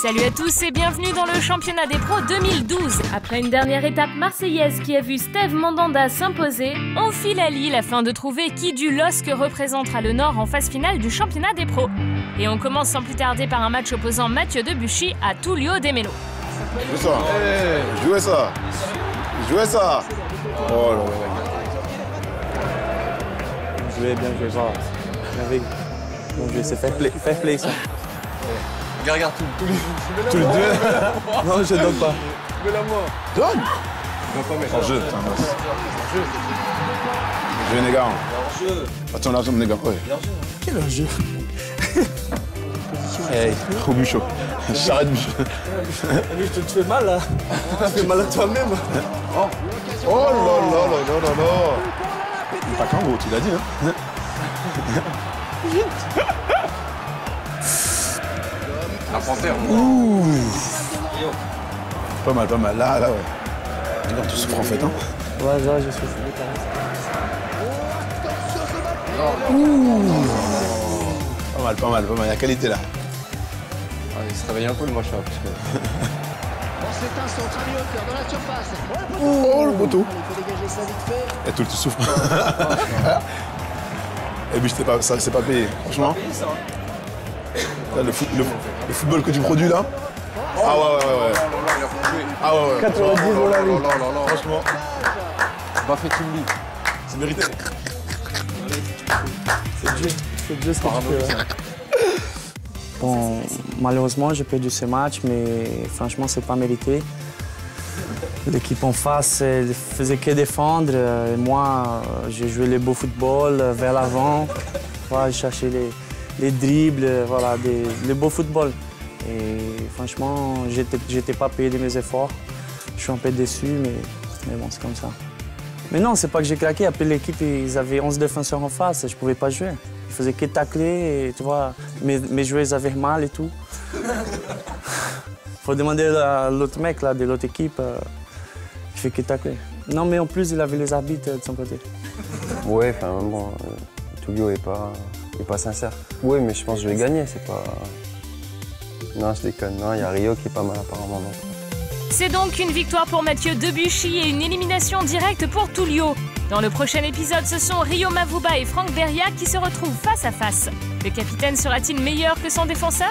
Salut à tous et bienvenue dans le championnat des pros 2012. Après une dernière étape marseillaise qui a vu Steve Mandanda s'imposer, on file à Lille afin de trouver qui du LOSC représentera le Nord en phase finale du championnat des pros. Et on commence sans plus tarder par un match opposant Mathieu Debuchy à Tullio De Melo. Jouez ça. Jouez ça. Oh là là. Bien joué, voilà. Bon jeu, c'est fair play ça. Regarde Tu le donnes. Non, je donne pas. Mets-la moi. Donne. En jeu, putain. Je vais, les gars. Attends, là, les gars. Ouais. Quel enjeu? Hey, au bûchot. J'arrête bûchot. Tu te fais mal là. Tu fais mal à toi-même. Oh là là là là là là. Pas qu'en gros, tu l'as dit, hein. La panthère. Ouh. Pas mal, pas mal. Là, ouais. Regarde, tu souffres en fait, hein. Ouais, je suis fou. Pas mal, pas mal, pas mal. Il y a qualité là. Ah, il se réveille un peu le machin. Parce que... C'est un centre à mi-hauteur dans la surface. Oh, le poteau. Il faut dégager ça vite fait. Et tout, tu souffres. Et puis, c'est pas payé, franchement. Là, le football que tu produis là. Ah ouais. Ah ouais. 90 on l'a vu. Franchement, Bah, fait une bille. c'est mérité. C'est Dieu ce que tu fais. Ouais. Bon, malheureusement, j'ai perdu ce match, mais franchement, c'est pas mérité. L'équipe en face elle faisait que défendre. Et moi, j'ai joué le beau football vers l'avant. Voilà, j'ai cherché les dribbles, voilà, le beau football. Et franchement, j'étais pas payé de mes efforts. Je suis un peu déçu, mais bon, c'est comme ça. Mais non, c'est pas que j'ai craqué. Après l'équipe, ils avaient 11 défenseurs en face. Je pouvais pas jouer. Ils faisaient que tacler et tu vois, mes joueurs avaient mal et tout. Faut demander à l'autre mec là, de l'autre équipe qui fait que tacler. Non, mais en plus, il avait les arbitres de son côté. Ouais, enfin bon, Tullio est pas sincère. Ouais, mais je pense que je vais gagner, c'est pas... Non, je déconne. Non, il y a Rio qui est pas mal apparemment. Donc. C'est donc une victoire pour Mathieu Debuchy et une élimination directe pour Tullio. Dans le prochain épisode, ce sont Rio Mavuba et Franck Beria qui se retrouvent face à face. Le capitaine sera-t-il meilleur que son défenseur ?